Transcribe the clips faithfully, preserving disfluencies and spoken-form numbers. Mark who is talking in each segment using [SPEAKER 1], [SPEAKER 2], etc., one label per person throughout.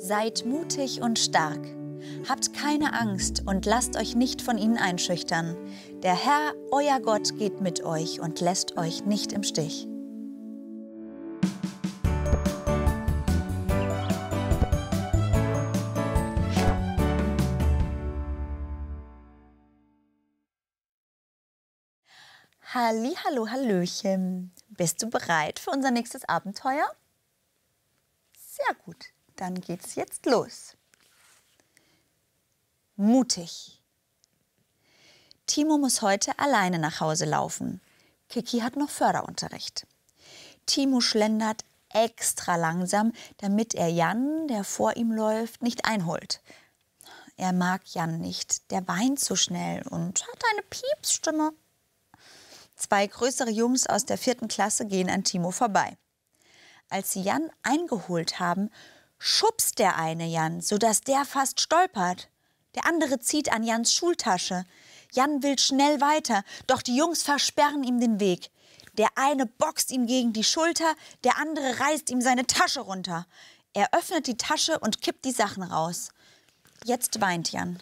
[SPEAKER 1] Seid mutig und stark. Habt keine Angst und lasst euch nicht von ihnen einschüchtern. Der Herr, euer Gott, geht mit euch und lässt euch nicht im Stich. Halli, hallo, hallöchen. Bist du bereit für unser nächstes Abenteuer? Sehr gut, dann geht's jetzt los. Mutig. Timo muss heute alleine nach Hause laufen. Kiki hat noch Förderunterricht. Timo schlendert extra langsam, damit er Jan, der vor ihm läuft, nicht einholt. Er mag Jan nicht, der weint zu schnell und hat eine Piepsstimme. Zwei größere Jungs aus der vierten Klasse gehen an Timo vorbei. Als sie Jan eingeholt haben, schubst der eine Jan, sodass der fast stolpert. Der andere zieht an Jans Schultasche. Jan will schnell weiter, doch die Jungs versperren ihm den Weg. Der eine boxt ihm gegen die Schulter, der andere reißt ihm seine Tasche runter. Er öffnet die Tasche und kippt die Sachen raus. Jetzt weint Jan.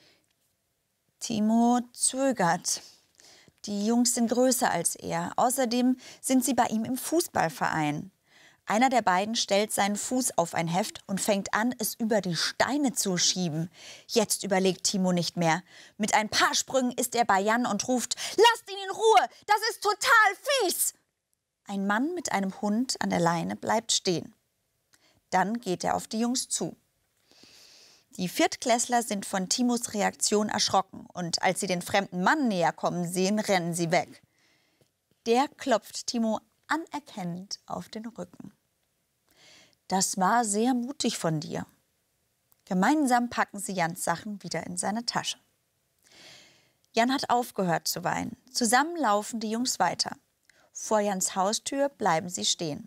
[SPEAKER 1] Timo zögert. Die Jungs sind größer als er. Außerdem sind sie bei ihm im Fußballverein. Einer der beiden stellt seinen Fuß auf ein Heft und fängt an, es über die Steine zu schieben. Jetzt überlegt Timo nicht mehr. Mit ein paar Sprüngen ist er bei Jan und ruft: Lasst ihn in Ruhe, das ist total fies! Ein Mann mit einem Hund an der Leine bleibt stehen. Dann geht er auf die Jungs zu. Die Viertklässler sind von Timos Reaktion erschrocken und als sie den fremden Mann näher kommen sehen, rennen sie weg. Der klopft Timo anerkennend auf den Rücken. Das war sehr mutig von dir. Gemeinsam packen sie Jans Sachen wieder in seine Tasche. Jan hat aufgehört zu weinen. Zusammen laufen die Jungs weiter. Vor Jans Haustür bleiben sie stehen.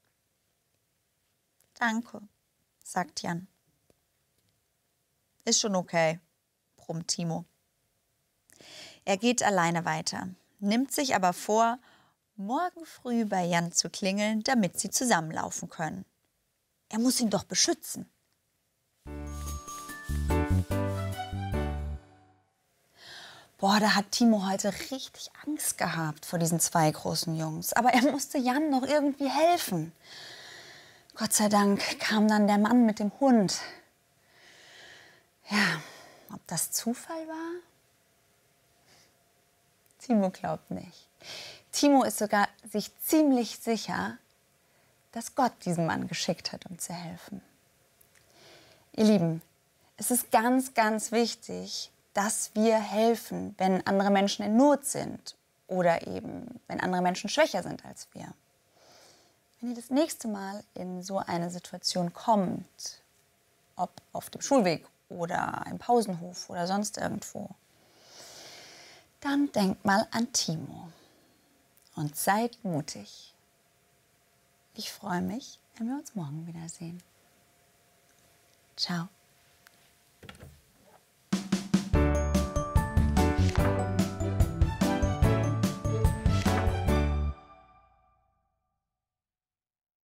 [SPEAKER 1] Danke, sagt Jan. Ist schon okay, brummt Timo. Er geht alleine weiter, nimmt sich aber vor, morgen früh bei Jan zu klingeln, damit sie zusammenlaufen können. Er muss ihn doch beschützen. Boah, da hat Timo heute richtig Angst gehabt vor diesen zwei großen Jungs. Aber er musste Jan noch irgendwie helfen. Gott sei Dank kam dann der Mann mit dem Hund. Ja, ob das Zufall war? Timo glaubt nicht. Timo ist sogar sich ziemlich sicher, dass Gott diesen Mann geschickt hat, um zu helfen. Ihr Lieben, es ist ganz, ganz wichtig, dass wir helfen, wenn andere Menschen in Not sind oder eben, wenn andere Menschen schwächer sind als wir. Wenn ihr das nächste Mal in so eine Situation kommt, ob auf dem Schulweg oder im Pausenhof oder sonst irgendwo, dann denkt mal an Timo und seid mutig. Ich freue mich, wenn wir uns morgen wiedersehen. Ciao.